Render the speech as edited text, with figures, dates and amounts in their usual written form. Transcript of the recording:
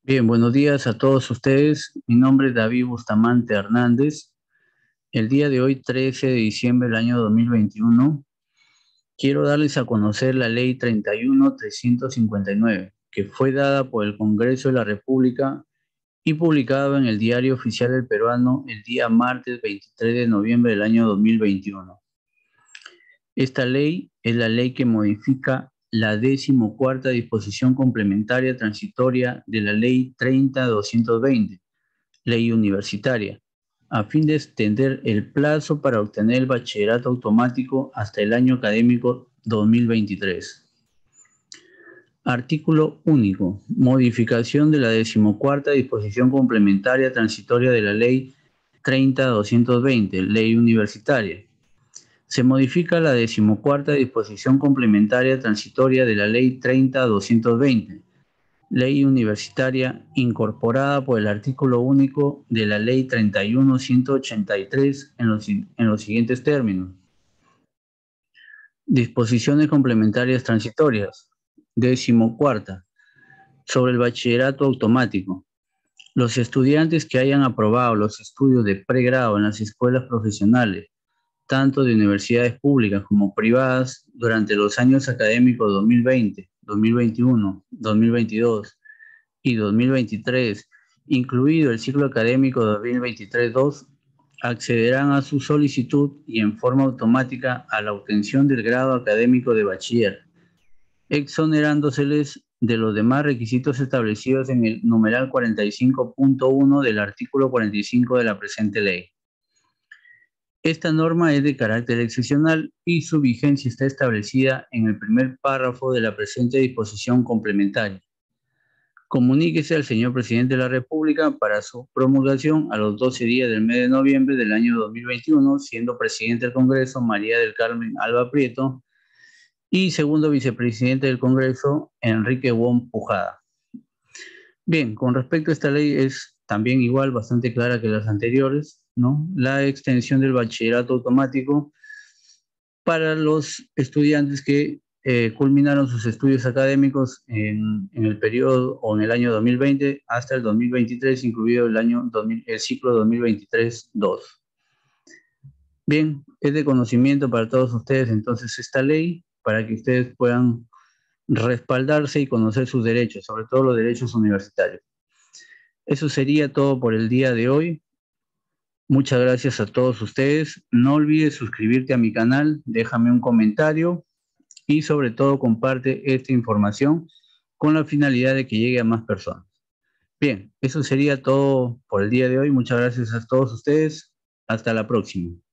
Bien, buenos días a todos ustedes. Mi nombre es David Bustamante Hernández. El día de hoy, 13 de diciembre del año 2021, quiero darles a conocer la Ley 31.359, que fue dada por el Congreso de la República y publicada en el Diario Oficial del Peruano el día martes 23 de noviembre del año 2021. Esta ley es la ley que modifica la 14ª disposición complementaria transitoria de la Ley 30.220, ley universitaria, a fin de extender el plazo para obtener el bachillerato automático hasta el año académico 2023. Artículo único. Modificación de la 14ª disposición complementaria transitoria de la Ley 30.220, ley universitaria. Se modifica la 14ª disposición complementaria transitoria de la Ley 30.220, ley universitaria incorporada por el artículo único de la Ley 31.183 en los siguientes términos. Disposiciones complementarias transitorias. 14ª. Sobre el bachillerato automático. Los estudiantes que hayan aprobado los estudios de pregrado en las escuelas profesionales, tanto de universidades públicas como privadas, durante los años académicos 2020, 2021, 2022 y 2023, incluido el ciclo académico 2023-2, accederán a su solicitud y en forma automática a la obtención del grado académico de bachiller, exonerándoseles de los demás requisitos establecidos en el numeral 45.1 del artículo 45 de la presente ley. Esta norma es de carácter excepcional y su vigencia está establecida en el primer párrafo de la presente disposición complementaria. Comuníquese al señor presidente de la República para su promulgación a los 12 días del mes de noviembre del año 2021, siendo presidente del Congreso María del Carmen Alba Prieto y segundo vicepresidente del Congreso Enrique Wong Pujada. Bien, con respecto a esta ley es también igual, bastante clara que las anteriores, ¿no? La extensión del bachillerato automático para los estudiantes que culminaron sus estudios académicos en el periodo o en el año 2020 hasta el 2023, incluido el ciclo 2023-2. Bien, es de conocimiento para todos ustedes entonces esta ley, para que ustedes puedan respaldarse y conocer sus derechos, sobre todo los derechos universitarios. Eso sería todo por el día de hoy. Muchas gracias a todos ustedes. No olvides suscribirte a mi canal, déjame un comentario y sobre todo comparte esta información con la finalidad de que llegue a más personas. Bien, eso sería todo por el día de hoy. Muchas gracias a todos ustedes. Hasta la próxima.